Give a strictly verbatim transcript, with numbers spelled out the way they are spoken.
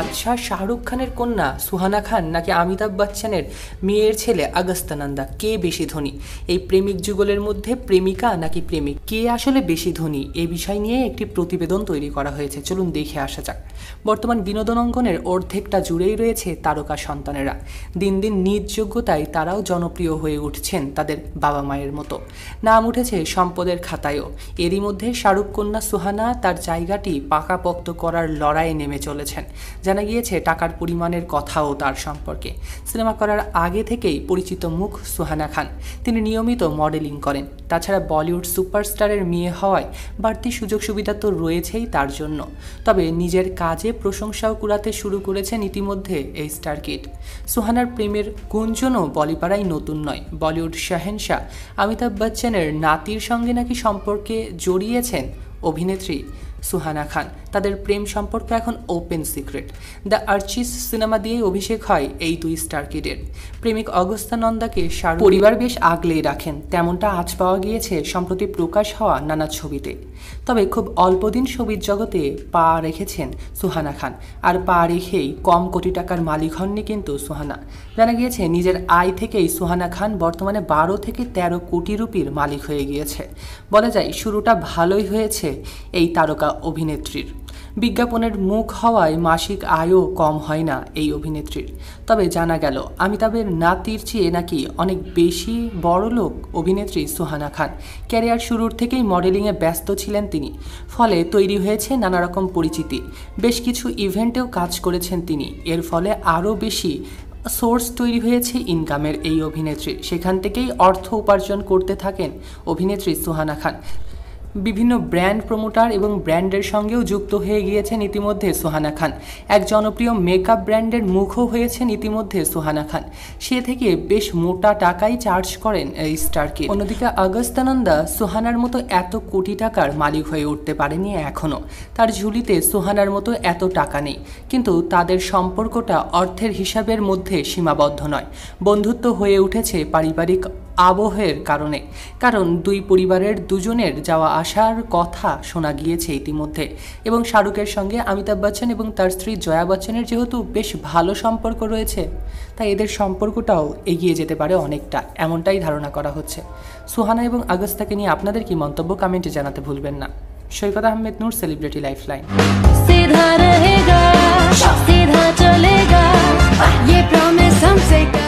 বাদশাহ শাহরুখ খানের কন্যা সুহানা খান নাকি অমিতাভ বচ্চনের মেয়ের ছেলে আগস্ত নন্দা, কে বেশি ধনী? এই প্রেমিক যুগলের মধ্যে প্রেমিকা নাকি প্রেমিক, কে আসলে বেশি ধনী, এই বিষয় নিয়ে একটি প্রতিবেদন তৈরি করা হয়েছে। চলুন দেখে আসা যাক। বর্তমান বিনোদন অঙ্গনের অর্ধেকটা জুড়েই রয়েছে তারকা সন্তানেরা। দিন দিন নিজ যোগ্যতায় তারাও জনপ্রিয় হয়ে উঠছেন তাদের বাবা মায়ের মতো। নাম উঠেছে সম্পদের খাতায়ও। এরই মধ্যে শাহরুখ কন্যা সুহানা তার জায়গাটি পাকাপোক্ত করার লড়াইয়ে নেমে চলেছেন। জানা গিয়েছে টাকার পরিমাণের কথাও তার সম্পর্কে। সিনেমা করার আগে থেকেই পরিচিত মুখ সুহানা খান। তিনি নিয়মিত মডেলিং করেন। তাছাড়া বলিউড সুপারস্টারের মেয়ে হওয়ায় বাড়তি সুযোগ সুবিধা তো রয়েছেই তার জন্য। তবে নিজের কাজে প্রশংসাও কুড়াতে শুরু করেছেন ইতিমধ্যে এই স্টার কিড। সুহানার প্রেমের গুঞ্জনও বলিপাড়ায় নতুন নয়। বলিউড শাহেনশাহ অমিতাভ বচ্চনের নাতির সঙ্গে নাকি সম্পর্কে জড়িয়েছেন অভিনেত্রী সুহানা খান। তাদের প্রেম সম্পর্ক এখন open secret. The Archies cinema দিয়েই অভিষেক হয় এই দুই স্টার কিডের। প্রেমিক অগস্তা নন্দাকে শাহরুখ পরিবার বেশ আগলেই রাখেন, তেমনটা আজ পাওয়া গিয়েছে সম্প্রতি প্রকাশ হওয়া নানা ছবিতে। তবে খুব অল্পদিন ছবির জগতে পা রেখেছেন সুহানা খান, আর পা রেখেই কম কোটি টাকার মালিক হননি কিন্তু সুহানা। জানা গিয়েছে নিজের আয় থেকেই সুহানা খান বর্তমানে বারো থেকে তেরো কোটি রুপির মালিক হয়ে গিয়েছে। বলা যায় শুরুটা ভালোই হয়েছে এই তারকা অভিনেত্রীর। বিজ্ঞাপনের মুখ হওয়ায় মাসিক আয়ও কম হয় না এই অভিনেত্রীর। তবে জানা গেল অমিতাভের নাতির চেয়ে নাকি অনেক বেশি বড়লোক অভিনেত্রী সুহানা খান। ক্যারিয়ার শুরুর থেকেই মডেলিংয়ে ব্যস্ত ছিলেন তিনি, ফলে তৈরি হয়েছে নানা রকম পরিচিতি। বেশ কিছু ইভেন্টেও কাজ করেছেন তিনি। এর ফলে আরও বেশি সোর্স তৈরি হয়েছে ইনকামের এই অভিনেত্রী। সেখান থেকেই অর্থ উপার্জন করতে থাকেন অভিনেত্রী সুহানা খান। বিভিন্ন ব্র্যান্ড প্রমোটার এবং ব্র্যান্ডের সঙ্গেও যুক্ত হয়ে গিয়েছেন ইতিমধ্যে সুহানা খান। এক জনপ্রিয় মেকআপ ব্র্যান্ডের মুখও হয়েছেন ইতিমধ্যে সুহানা খান। সে থেকে বেশ মোটা টাকাই চার্জ করেন এই স্টার কিড। অন্যদিকে অগস্তা নন্দা সুহানার মতো এত কোটি টাকার মালিক হয়ে উঠতে পারেনি এখনও। তার ঝুলিতে সুহানার মতো এত টাকা নেই, কিন্তু তাদের সম্পর্কটা অর্থের হিসাবের মধ্যে সীমাবদ্ধ নয়। বন্ধুত্ব হয়ে উঠেছে পারিবারিক আবহের কারণে। কারণ দুই পরিবারের দুজনের যাওয়া আসার কথা শোনা গিয়েছে ইতিমধ্যে। এবং শাহরুখের সঙ্গে অমিতাভ বচ্চন এবং তার স্ত্রী জয়া বচ্চনের যেহেতু বেশ ভালো সম্পর্ক রয়েছে, তাই এদের সম্পর্কটাও এগিয়ে যেতে পারে অনেকটা, এমনটাই ধারণা করা হচ্ছে। সুহানা এবং আগস্তাকে নিয়ে আপনাদের কি মন্তব্য কমেন্টে জানাতে ভুলবেন না। Saikat Ahmed Noor, celebrity lifeline. सीधा रहेगा सीधा चलेगा ये प्रॉमिस हमसे